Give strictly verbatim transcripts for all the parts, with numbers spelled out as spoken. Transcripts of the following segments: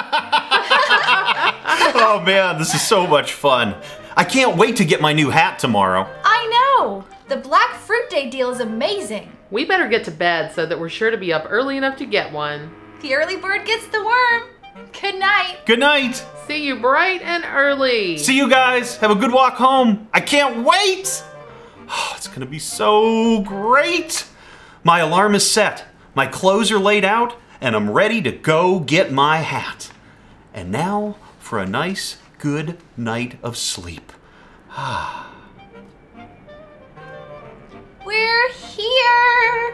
Oh man, this is so much fun. I can't wait to get my new hat tomorrow. I know! The Black Fruit Day deal is amazing. We better get to bed so that we're sure to be up early enough to get one. The early bird gets the worm. Good night. Good night. See you bright and early. See you guys. Have a good walk home. I can't wait. Oh, it's gonna be so great. My alarm is set. My clothes are laid out, and I'm ready to go get my hat. And now for a nice, good night of sleep. We're here.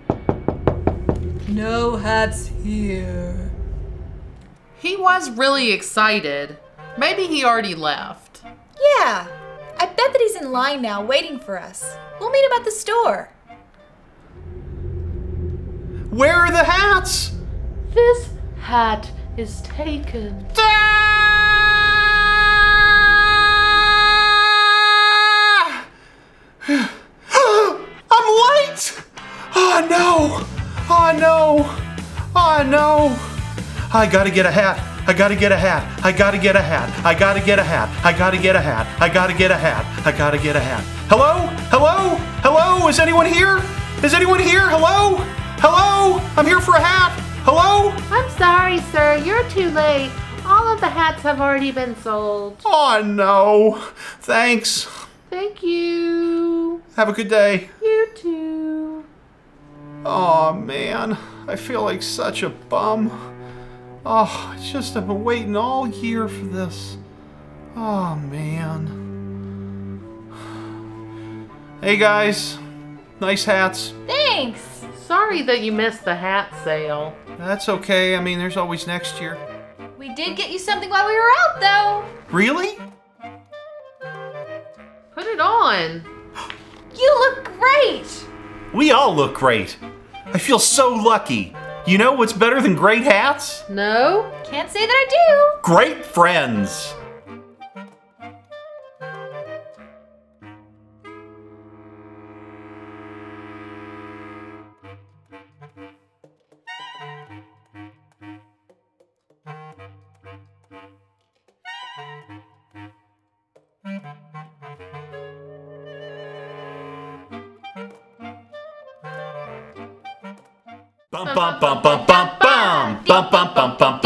No hats here. He was really excited. Maybe he already left. Yeah, I bet that he's in line now waiting for us. We'll meet him at the store. Where are the hats? This hat is taken. I'm late! Oh no! Oh no! Oh no! I gotta get a hat. I gotta get a hat. I gotta get a hat. I gotta get a hat. I gotta get a hat. I gotta get a hat. I gotta get a hat. Hello? Hello? Hello? Is anyone here? Is anyone here? Hello? Hello? I'm here for a hat. Hello? I'm sorry, sir. You're too late. All of the hats have already been sold. Oh no. Thanks. Thank you. Have a good day. You too. Oh man, I feel like such a bum. Oh, it's just I've been waiting all year for this. Oh man. Hey guys, nice hats. Thanks. Sorry that you missed the hat sale. That's okay, I mean there's always next year. We did get you something while we were out though. Really? Put it on. You look great. We all look great. I feel so lucky. You know what's better than great hats? No? Can't say that I do. Great friends. Bum bum bum bum bum bum bum bum bum bum